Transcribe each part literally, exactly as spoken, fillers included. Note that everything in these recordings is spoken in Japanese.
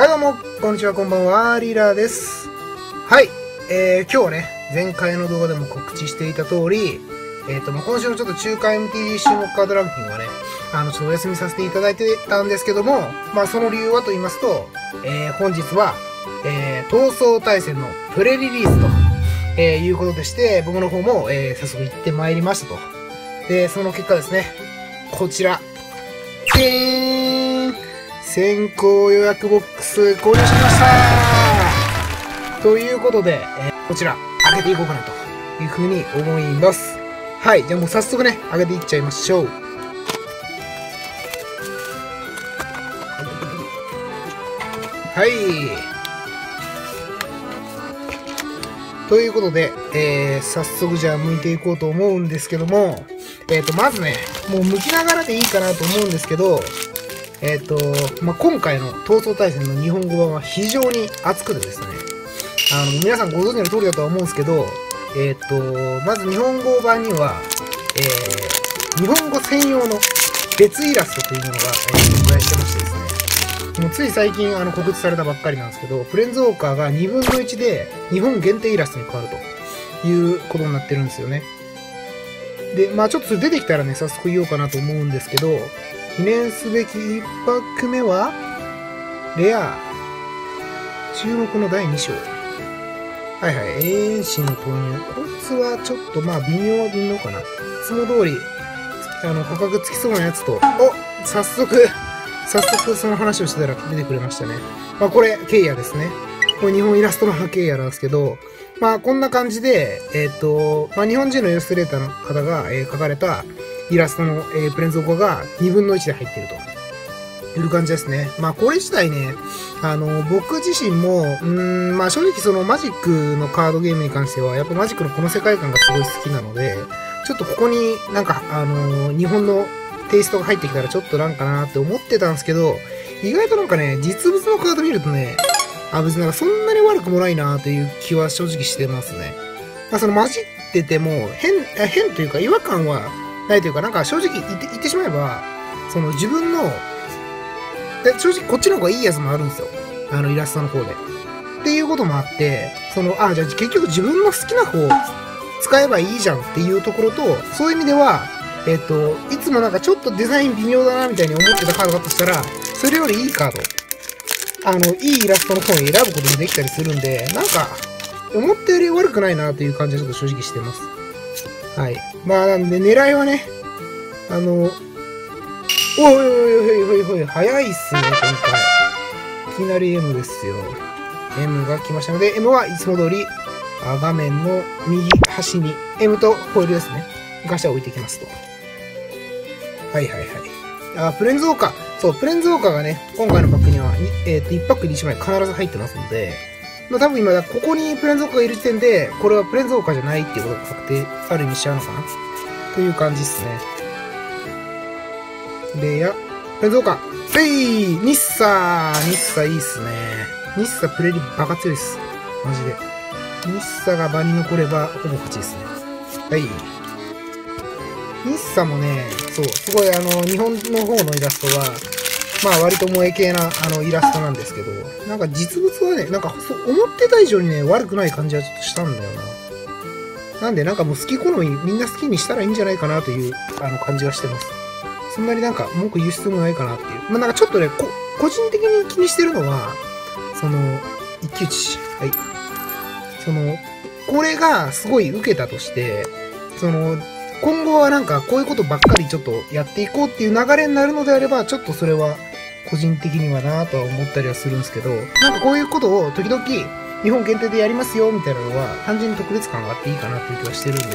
どうも、こんにちは、こんばんは、リラです。はい、えー、今日はね、前回の動画でも告知していた通り、えっと、まあ、今週のちょっと中華 エムティーディー 注目カードランキングはね、あの、ちょっとお休みさせていただいてたんですけども、まあ、その理由はと言いますと、えー、本日は、えー、闘争対戦のプレリリースと、えー、いうことでして、僕の方も、えー、早速行ってまいりましたと。で、その結果ですね、こちら、でーん先行予約ボックス購入しましたということで、えー、こちら、開けていこうかなというふうに思います。はい、じゃあもう早速ね、開けていっちゃいましょう。はい。ということで、えー、早速じゃあ剥いていこうと思うんですけども、えっと、まずね、もう剥きながらでいいかなと思うんですけど、えっと、まあ、今回の闘争対戦の日本語版は非常に熱くてですね、あの、皆さんご存知の通りだとは思うんですけど、えっと、まず日本語版には、えー、日本語専用の別イラストというものが、えー、存在してましてですね、もうつい最近あの告知されたばっかりなんですけど、プレンズウォーカーがにぶんのいちで日本限定イラストに変わるということになってるんですよね。で、まあちょっとそれ出てきたらね、早速言おうかなと思うんですけど、記念すべきいちパック目は、レア、注目のだいに章。はいはい、永遠心の投入。こいつはちょっとまあ微妙は微妙かな。いつも通り、あの、価格つきそうなやつと、お早速、早速その話をしてたら出てくれましたね。まあこれ、ケイヤですね。これ日本イラストのケイヤなんですけど、まあこんな感じで、えっと、まあ日本人のイラストレーターの方が、えー、描かれたイラストの、えー、プレンズウォーカーがにぶんのいちで入っているという感じですね。まあこれ自体ね、あの、僕自身も、うーん、まあ正直そのマジックのカードゲームに関しては、やっぱマジックのこの世界観がすごい好きなので、ちょっとここになんか、あの、日本のテイストが入ってきたらちょっとなんかなって思ってたんですけど、意外となんかね、実物のカード見るとね、あ、別になんかそんなに悪くもないなという気は正直してますね。まあその混じってても、変、変というか違和感はないというか、なんか正直言って、言ってしまえば、その自分の、で正直こっちの方がいいやつもあるんですよ。あのイラストの方で。っていうこともあって、その、あ、じゃあ結局自分の好きな方使えばいいじゃんっていうところと、そういう意味では、えっと、いつもなんかちょっとデザイン微妙だなみたいに思ってたカードだとしたら、それよりいいカード。あの、いいイラストの方に選ぶこともできたりするんで、なんか、思ったより悪くないなという感じはちょっと正直してます。はい。まあ、なんで狙いはね、あの、おいおいおいおいおいおい、早いっすね、今回。いきなり エム ですよ。エム が来ましたので、エム はいつも通り、あ画面の右端に エム とホイールですね。ガシャを置いていきますと。はいはいはい。あ、プレンズウォーカー。そう、プレンズウォーカーがね、今回のパックには、えっと、いちパックにいちまい必ず入ってますので、まあ多分今、ここにプレンズウォーカーがいる時点で、これはプレンズウォーカーじゃないっていうことが確定、ある意味しちゃうのかなという感じですね。レア、プレンズウォーカー。せい日サ日サいいっすね。日サプレリバカ強いっす。マジで。日サが場に残れば、ほぼ勝ちですね。はい。日サもね、そう、すごいあの、日本の方のイラストは、まあ割と萌え系なあのイラストなんですけど、なんか実物はね、なんか思ってた以上にね、悪くない感じはちょっとしたんだよな。なんでなんかもう好き好みみんな好きにしたらいいんじゃないかなというあの感じがしてます。そんなになんか文句言う必要もないかなっていう。まあなんかちょっとね、こ個人的に気にしてるのは、その、一騎打ち。はい。その、これがすごい受けたとして、その、今後はなんかこういうことばっかりちょっとやっていこうっていう流れになるのであれば、ちょっとそれは個人的にはなぁとは思ったりはするんですけど、なんかこういうことを時々日本限定でやりますよみたいなのは単純に特別感があっていいかなっていう気はしてるんで、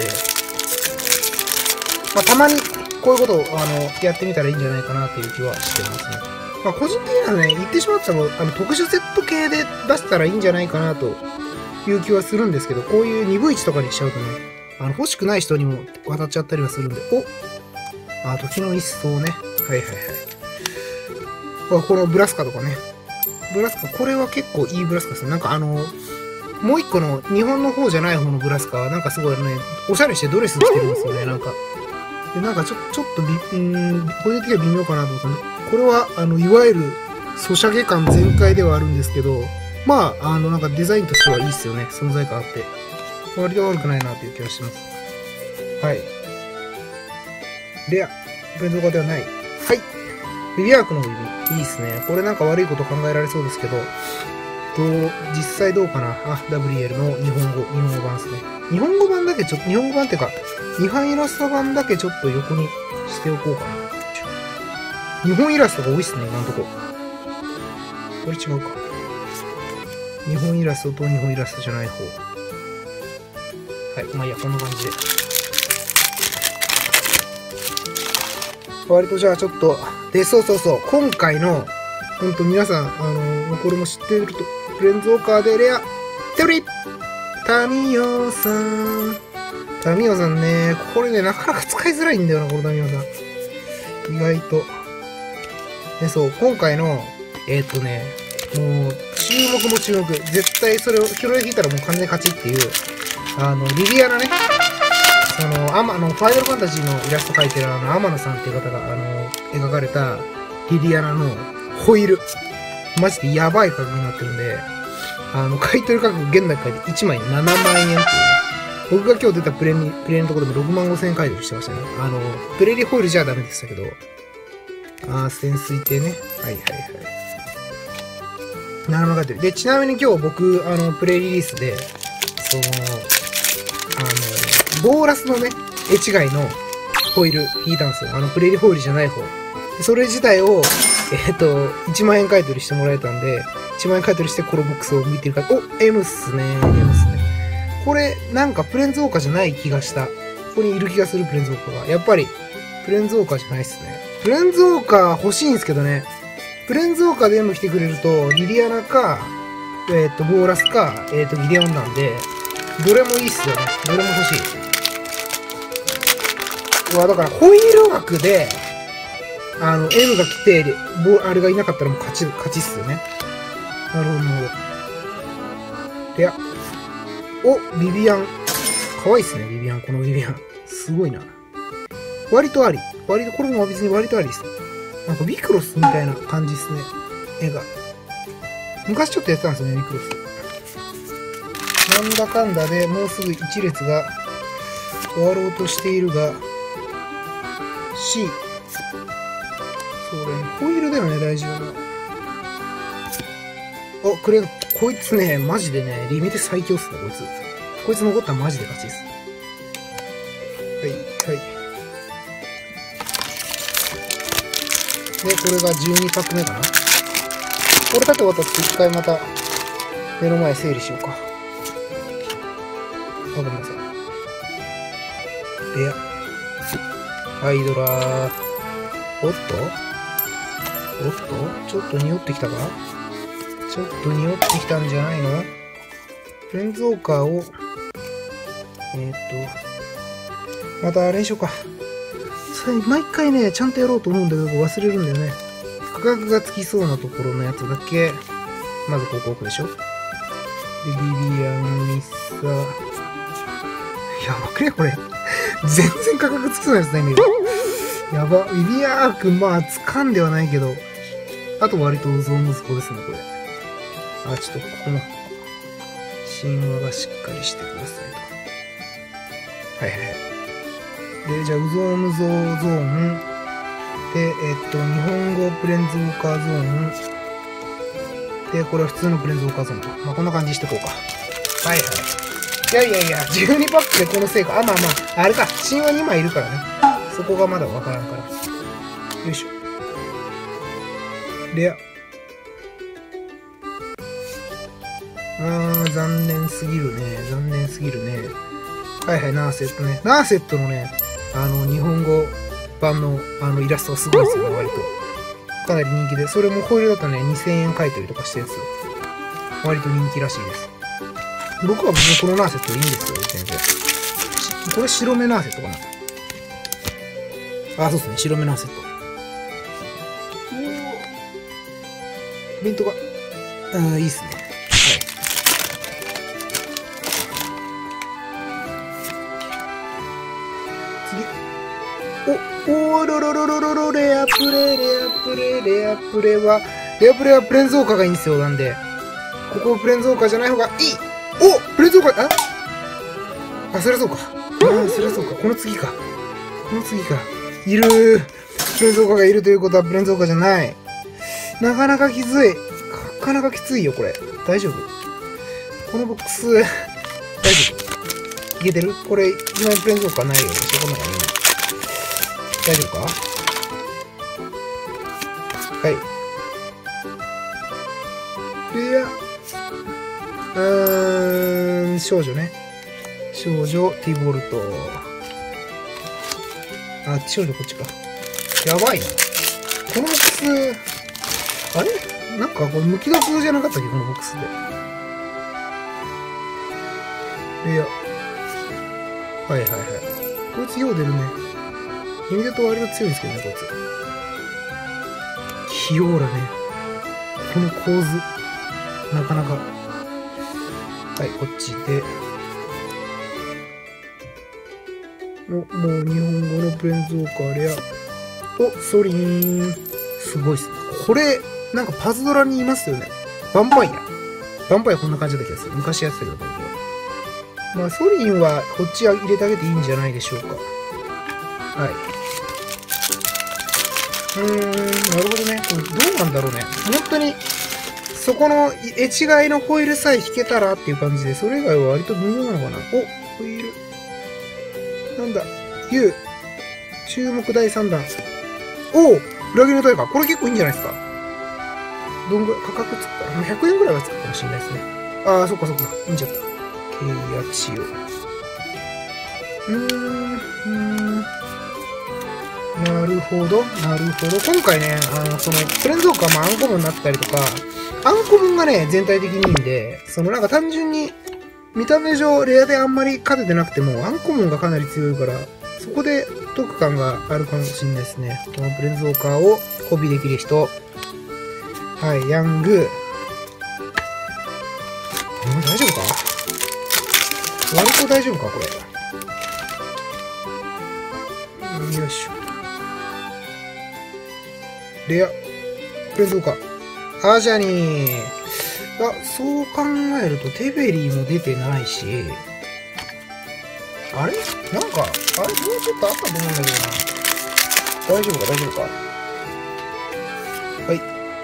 まあたまにこういうことをあのやってみたらいいんじゃないかなっていう気はしてますね。まあ個人的にはね、言ってしまったらあの特殊セット系で出したらいいんじゃないかなという気はするんですけど、こういうにぶいちとかにしちゃうとね、あの、欲しくない人にも渡っちゃったりはするんで、おあ、時の一層ね。はいはいはい。このブラスカとかね。ブラスカ、これは結構いいブラスカですね。なんかあの、もう一個の日本の方じゃない方のブラスカは、なんかすごいね、おしゃれしてドレス着てるんですよね、なんか。で、なんかちょ、ちょっとび、うーん、これ的には微妙かなと思ったんで、これは、あの、いわゆるソシャゲ感全開ではあるんですけど、まあ、あの、なんかデザインとしてはいいっすよね。存在感あって。割と悪くないなという気がしてます。はい。レア。ブレンド化ではない。はい。ビビアークの指。いいっすね。これなんか悪いこと考えられそうですけど、どう、実際どうかな。あ、ダブリエル の日本語、日本語版ですね。日本語版だけちょっと、日本語版っていうか、日本イラスト版だけちょっと横にしておこうかな。日本イラストが多いっすね、今んとこ。これ違うか。日本イラストと日本イラストじゃない方。はい。まあいいや、こんな感じで。割とじゃあちょっと、で、そうそうそう、今回の、ほんと皆さん、あの、これも知っていると、フレンズオーカーでレア、手振りタミオさん。タミオさんね、これね、なかなか使いづらいんだよな、このタミオさん。意外と。で、そう、今回の、えっとね、もう、注目も注目。絶対それを拾い引いたらもう完全に勝ちっていう、あの、リリアナね。その、アマの、ファイナルファンタジーのイラスト描いてるあの、天野さんっていう方が、あの、描かれた、リリアナのホイール。マジでやばい価格になってるんで、あの、買い取り価格現在でいちまいななまんえんっていうね。僕が今日出たプレに、プレのところでもろくまんごせんえん買い取りしてましたね。あの、プレリホイールじゃダメでしたけど。あー、潜水艇ね。はいはいはい。ななまん買い取り。で、ちなみに今日僕、あの、プレリリースで、その、あの、ボーラスのね、絵違いのホイール引いたんですよ。あの、プレリホイールじゃない方。それ自体を、えっと、いちまんえん買い取りしてもらえたんで、いちまんえん買い取りしてコロボックスを見てるから、お !M っすね。M っすね。これ、なんかプレンズオーカーじゃない気がした。ここにいる気がするプレンズオーカーが。やっぱり、プレンズオーカーじゃないっすね。プレンズオーカー欲しいんですけどね。プレンズオーカーで M 来てくれると、リリアナか、えっと、ボーラスか、えっと、ギデオンなんで、どれもいいっすよね。どれも欲しい。うわ、だから、ホイール枠で、あの、M が来て、ボあれがいなかったらもう勝ち、勝ちっすよね。なるほど、なるほど。レア。お、ビビアン。かわいいっすね、ビビアン。このビビアン。すごいな。割とあり。割と、これも別に割とありです。なんかビクロスみたいな感じですね。絵が。昔ちょっとやってたんですよね、ビクロス。なんだかんだでもうすぐ一列が終わろうとしているが、C。そうだね。ホイールだよね、大事なの。あ、くれ、こいつね、マジでね、リミテ最強っすね、こいつ。こいつ残ったらマジで勝ちです。はい、はい。で、これがじゅうにパック目かな。これ立て終わったら一回また、目の前整理しようか。あ、ごめんなさい。レア。ハイドラー。おっとおっとちょっと匂ってきたかちょっと匂ってきたんじゃないのフレンズウォーカーを、えー、っと、またあれにしようか。それ、毎回ね、ちゃんとやろうと思うんだけど、忘れるんだよね。価格がつきそうなところのやつだけ、まずここ置くでしょ。で、ビビアンにさ、やばくねこれ。全然価格つきそうなやつないんだけど。やば。ビビアー君、まあ、掴んではないけど、あと割とゾウ息子ですね、これ。あ、ちょっとここの、神話がしっかりしてくださいと。はいはいはい。で、じゃあ、ウゾームゾーゾーン。で、えっと、日本語プレンズウォーカーゾーン。で、これは普通のプレンズウォーカーゾーンと。まあ、こんな感じにしていこうか。はいはい。いやいやいや、じゅうにパックでこの成果。あ、まあまあ、あれか。神話にまいいるからね。そこがまだわからんから。よいしょ。レア。あー、残念すぎるね。残念すぎるね。はいはい、ナーセットね。ナーセットのね、あの、日本語版の、あの、イラストがすごいですよね、割と。かなり人気で。それもホイールだとね、にせんえん買い取りとかしてるんですよ。割と人気らしいです。僕は別にこのナーセットいいんですよ、全然。これ白目ナーセットかな。あ、そうですね、白目ナーセット。おー。プリントが、あー、いいっすね。お、おーろろろろろろ、レアプレ、レアプレ、レアプレは、 レアプレはプレーンズオーカーがいいんですよ。なんで、ここプレーンズオーカーじゃない方がいい。おプレーンズオーカー、ああ、そりゃそうか。ああ、そりゃそうか。この次か。この次か。いるー。プレーンズオーカーがいるということはプレーンズオーカーじゃない。なかなかきつい。なかなかきついよ、これ。大丈夫このボックス、大丈夫いけてるこれ、一枚プレーンズオーカーないよ。そこの方がいいね。大丈夫かはい。いや、うーん、少女ね。少女、ティボルト。あ、少女こっちか。やばいな。このボックス、あれなんかこれ、むき出しじゃなかったっけこのボックスで。いや。はいはいはい。こいつよう出るね。意味だと割と強いんですけどね、こいつ。キオーラね。この構図。なかなか。はい、こっちで。お、もう日本語のプレーンズオーカーレア。お、ソリーン。すごいっすね。これ、なんかパズドラにいますよね。ヴァンパイア。ヴァンパイアこんな感じだった気がする。昔やってたけど、僕は。まあ、ソリンはこっちは入れてあげていいんじゃないでしょうか。はい。うーん、なるほどね。これどうなんだろうね。本当に、そこの絵違いのホイールさえ引けたらっていう感じで、それ以外は割と微妙なのかな。お、ホイール。なんだ、U。注目だいさんだん。おお裏切りの大会。これ結構いいんじゃないですか。どんぐらい、価格つくかな。ひゃくえんぐらいはつくかもしれないですね。ああ、そっかそっか。いいんじゃった。契約しよう。うーん、うーん。なるほど、なるほど。今回ね、あの、その、プレーンズオーカーもアンコモンになったりとか、アンコモンがね、全体的にいいんで、そのなんか単純に、見た目上、レアであんまり勝ててなくても、アンコモンがかなり強いから、そこで得感があるかもしれないですね。このプレーンズオーカーをコピーできる人。はい、ヤング。うん、大丈夫か割と大丈夫かこれ。よいしょ。レア。プレーンズオーカー。アージャニー。あ、そう考えるとテベリーも出てないし。あれなんか、あれもうちょっとあったと思うんだけどな。大丈夫か大丈夫かはい。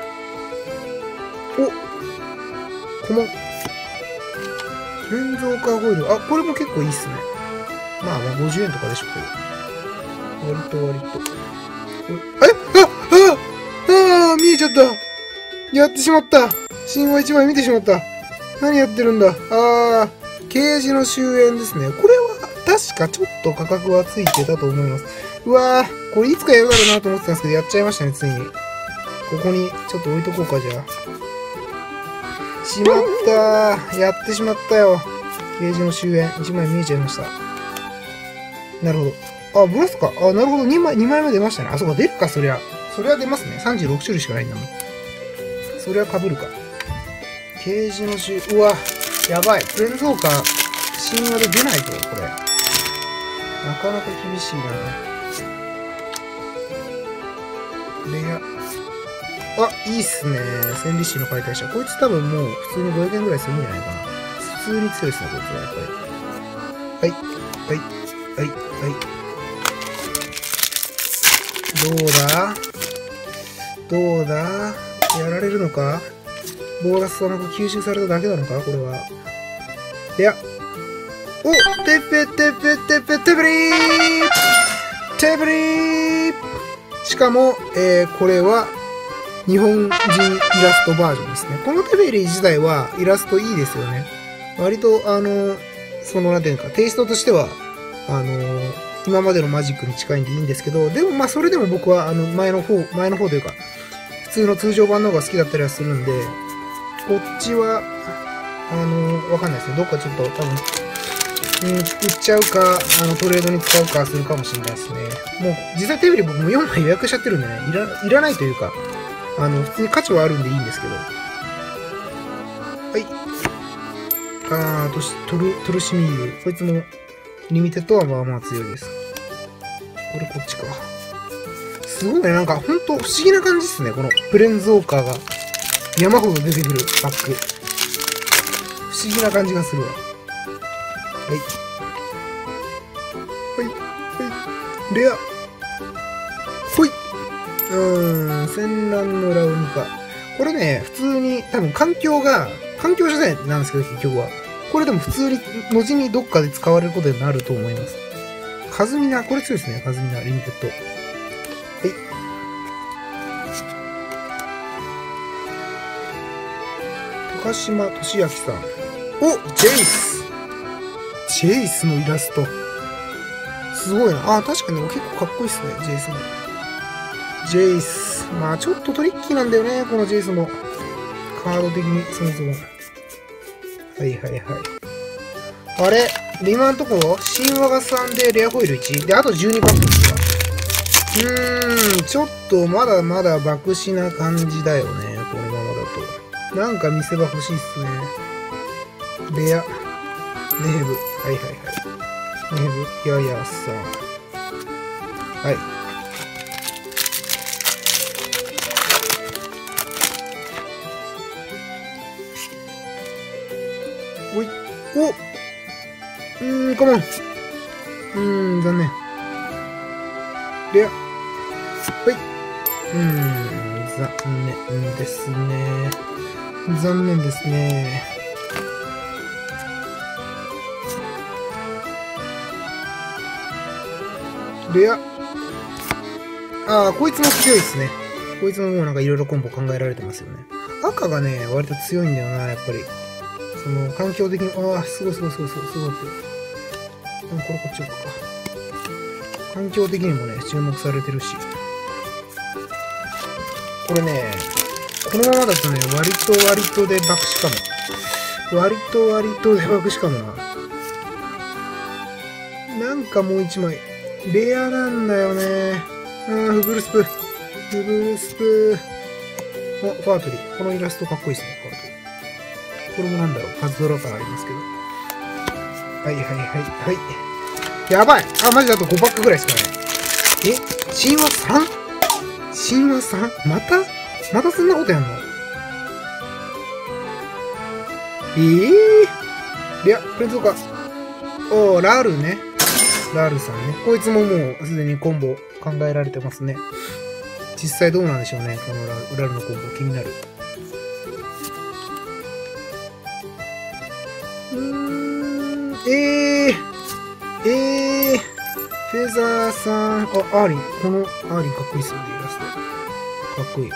おコモン。プレーンズオーカーホイール。あ、これも結構いいっすね。まあまあごじゅうえんとかでしょ、これ。割と割と。これえああああ見えちゃったやってしまった神話いちまい見てしまった何やってるんだああケージの終焉ですね。これは確かちょっと価格はついてたと思います。うわーこれいつかやるだろうなと思ってたんですけど、やっちゃいましたね、ついに。ここにちょっと置いとこうか、じゃあ。しまったーやってしまったよ。ケージの終焉。いちまい見えちゃいました。なるほど。あ、ブラスか。あ、なるほど。にまい、にまいめ出ましたね。あ、そうか、出るか、そりゃ。そりゃ出ますね。さんじゅうろくしゅるいしかないんだもん。そりゃ被るか。ケージの終、うわ、やばい。プレーンズオーカー、神話で出ないと、これ。なかなか厳しいな。レア。あ、いいっすね。戦慄使の解体者。こいつ多分もう普通にごひゃくえんぐらいするんじゃないかな。普通に強いっすね、こいつはやっぱり。はい。はい。はい。はい。どうだどうだやられるのかボーナスはなんか吸収されただけなのかこれは。いや。おてっぺてっぺてっぺてぶりーてぶりーしかも、えー、これは、日本人イラストバージョンですね。このテベリー自体はイラストいいですよね。割と、あの、その、なんていうか、テイストとしては、あの、今までのマジックに近いんでいいんですけど、でもまあそれでも僕は、あの、前の方、前の方というか、普通の通常版の方が好きだったりはするんで、こっちは、あの、わかんないですね。どっかちょっと多分、うん、売っちゃうか、あの、トレードに使うかするかもしれないですね。もう、実際テレビ僕もよんまい予約しちゃってるんでね、いら、いらないというか、あの、普通に価値はあるんでいいんですけど。はい。あー、トシ、トル、トルシミーユ。こいつも、リミテッドはまあまあ強いです。これこっちか。すごいね、なんか、ほんと不思議な感じですね、このプレーンズオーカーが。 山ほど出てくるバック。不思議な感じがするわ。はい。はい。はい。レア。ほい。うーん、戦乱のラウニカ。これね、普通に、多分環境が、環境じゃないなんですけど、結局は。これでも普通に、後にどっかで使われることになると思います。カズミナ、これ強いですね。カズミナ、リミテッド。はい。高島俊明さん。お、ジェイス。ジェイスのイラスト。すごいな。あ、確かに結構かっこいいっすね、ジェイスも。ジェイス。まあちょっとトリッキーなんだよね、このジェイスも。カード的に、そもそも。はいはいはい。あれ今んとこ、神話がさんでレアホイールいち。で、あとじゅうにパックですわ。うーん、ちょっとまだまだ爆死な感じだよね、このままだと。なんか見せ場欲しいっすね。レア、ネーブ。はいはいはい。ネーブ、ヤヤさん。はい。おい、おうーん、コモン。うーん、残念。レア。はい。うーん、残念ですね。残念ですね。レア。ああ、こいつも強いですね。こいつももうなんかいろいろコンボ考えられてますよね。赤がね、割と強いんだよな、やっぱり。その、環境的に、ああ、すごいすごいすごいすごいすごい。でもこれこっち置くか。環境的にもね、注目されてるし。これね、このままだとね、割と割とで爆死かも。割と割とで爆死かもな。なんかもう一枚。レアなんだよね。うん、フブルスプ。フブルスプ。お、ファートリー。このイラストかっこいいですね、ファートリー。これもなんだろう、パズドラ感ありますけど。はいはいはいはい。やばい。あ、マジだとごパックぐらいですかね。え神話 さん？ 神話 さん？ またまたそんなことやんの？えぇー。いや、これどうか。おー、ラールね。ラールさんね。こいつももうすでにコンボ考えられてますね。実際どうなんでしょうね。このラールのコンボ気になる。うーん、えー、えー、フェザーさん、あ、アーリン、このアーリンかっこいいっすよね、イラスト。かっこいい。はい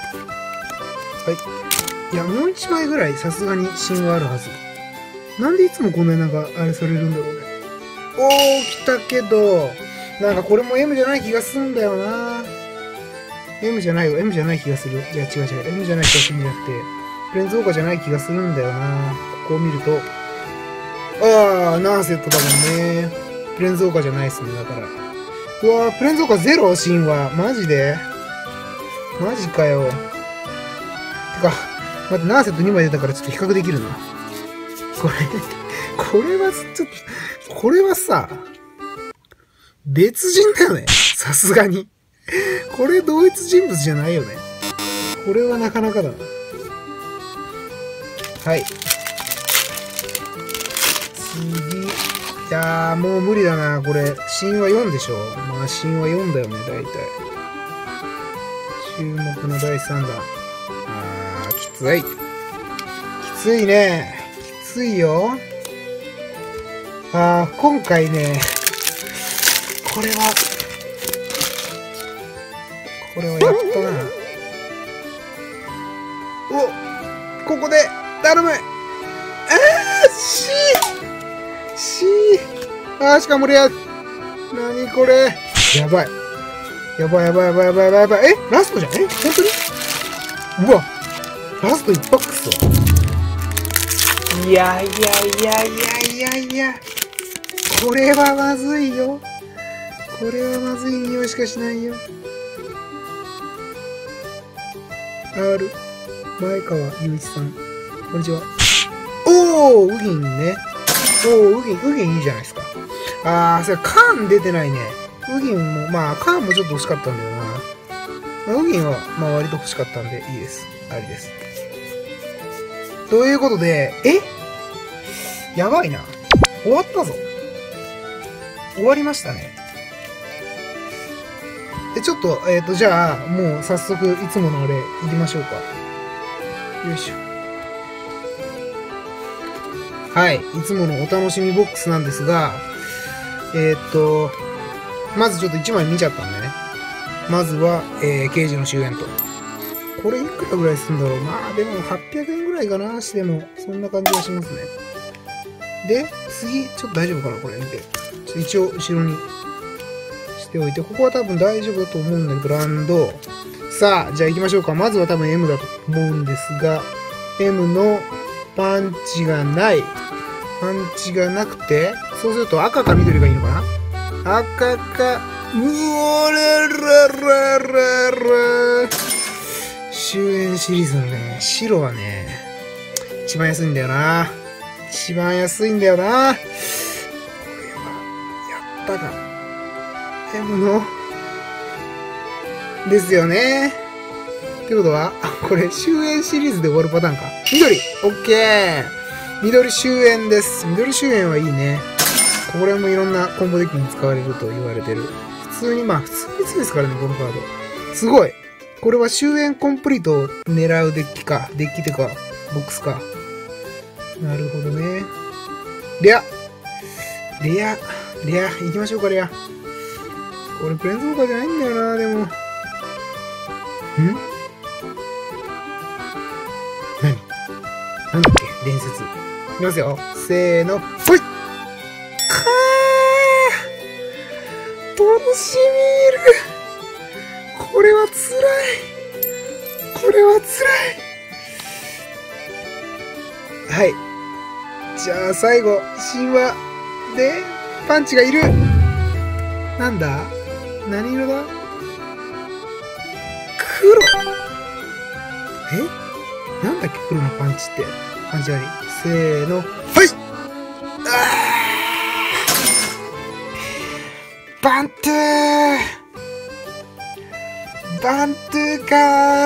。いや、もう一枚ぐらいさすがに芯はあるはず。なんでいつもこんななんか、あれされるんだろうね。おー、来たけど、なんかこれも M じゃない気がするんだよな。M じゃないよ、M じゃない気がする。いや、違う違う、M じゃない気がするんじゃなくて、プレンズオーカーじゃない気がするんだよな。ここを見ると、あー、ナーセットだもんね。プレンズオーカーじゃないっすね、だから。うわー、プレンズオーカーゼロ神話。マジでマジかよ。てか、待って、ナーセットにまい出たからちょっと比較できるな。これ、これは、ちょっと、これはさ、別人だよね。さすがに。これ同一人物じゃないよね。これはなかなかだな。はい。次。いやー、もう無理だな、これ。神話よんでしょ。まあ、神話よんだよね、大体。注目のだいさんだん。あー、きつい。きついね。きついよ。あー、今回ね、これは、これはやったな。お、ここで、頼む。あー、しーしーあー、しかもレア。なにこれ。やばい。やばいやばいやばいやばいやばいやばい。えラストじゃんえ本当にうわラストいちパックっすわ。いやいやいやいやいやいや。これはまずいよ。これはまずい匂いしかしないよ。R、前川雄一さん。こんにちは。おーウギンね。おーウギン、ウギンいいじゃないですか。あー、それカーン出てないね。ウギンも、まあ、カーンもちょっと欲しかったんだよな。まあ、ウギンは、まあ、割と欲しかったんで、いいです。ありです。 ということで、えやばいな。終わったぞ。終わりましたね。で、ちょっと、えっと、じゃあ、もう早速、いつものあれ、行きましょうか。よいしょ。はい。いつものお楽しみボックスなんですが、えー、っと、まずちょっといちまい見ちゃったんでね。まずは、えー、刑事の終焉と。これいくらぐらいするんだろう。まあ、でもはっぴゃくえんぐらいかな、しても。そんな感じがしますね。で、次、ちょっと大丈夫かなこれ見て。ちょっと一応、後ろにしておいて。ここは多分大丈夫だと思うんだけど、ランド。さあ、じゃあ行きましょうか。まずは多分 エム だと思うんですが、エム のパンチがない。パンチがなくて、そうすると赤か緑がいいのかな。赤か、うおれらららら。終焉シリーズのね、白はね、一番安いんだよな。一番安いんだよな。これは、やったか。エム の、ですよね。ってことは、あ、これ終焉シリーズで終わるパターンか。緑オッケー緑終焉です。緑終焉はいいね。これもいろんなコンボデッキに使われると言われてる。普通に、まあ普通に強いですからね、このカード。すごい。これは終焉コンプリートを狙うデッキか。デッキってか、ボックスか。なるほどね。レアレアレア行きましょうか、レア。これプレンズウォーカーじゃないんだよな、でも。ん何なんだっけ伝説。いきますよ。せーの。ほいかー楽しみるこれは辛いこれは辛いはい。じゃあ最後、神話でパンチがいるなんだ何色だ黒えなんだっけ黒のパンチって。パンチあり。せーの。はいあーバントゥーバントゥーか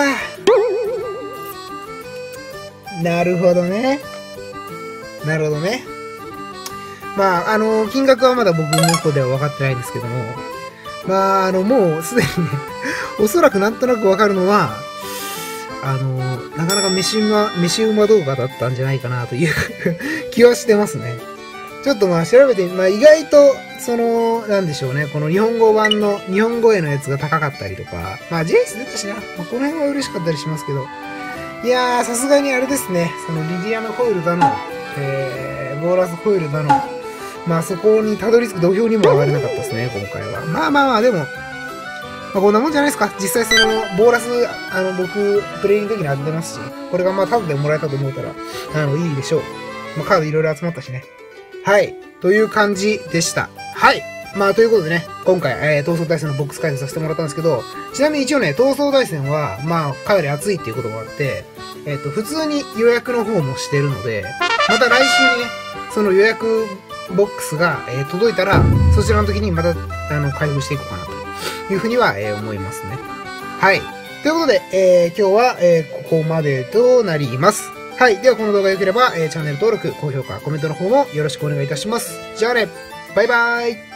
ーなるほどね。なるほどね。まあ、あの、金額はまだ僕の方では分かってないんですけども、まあ、あの、もうすでにね、おそらくなんとなく分かるのは、あの、なかなか飯馬、飯馬動画だったんじゃないかなという気はしてますね。ちょっとまあ調べて、まあ意外と、その、なんでしょうね、この日本語版の、日本語へのやつが高かったりとか、まあジェイス出たしな、まあ、この辺は嬉しかったりしますけど、いやー、さすがにあれですね、そのリディアのホイールだの、えー、ボーラスホイールだの、まあそこにたどり着く土俵にも上がれなかったですね、今回は。まあまあまあ、でも、まあ、こんなもんじゃないですか。実際その、ボーラス、あの、僕、プレイの時に当ててますし、これがまあ、タダでもらえたと思ったら、あの、いいでしょう。まあ、カードいろいろ集まったしね。はい。という感じでした。はい。まあ、ということでね、今回、えー、闘争対戦のボックス解説させてもらったんですけど、ちなみに一応ね、闘争対戦は、まあ、かなり熱いっていうこともあって、えっと、普通に予約の方もしてるので、また来週にね、その予約ボックスが、えー、届いたら、そちらの時にまた、あの、開封していこうかなと。いうふうには、えー、思いますね。はい。ということで、えー、今日は、えー、ここまでとなります。はい。では、この動画が良ければ、えー、チャンネル登録、高評価、コメントの方もよろしくお願いいたします。じゃあね、バイバーイ。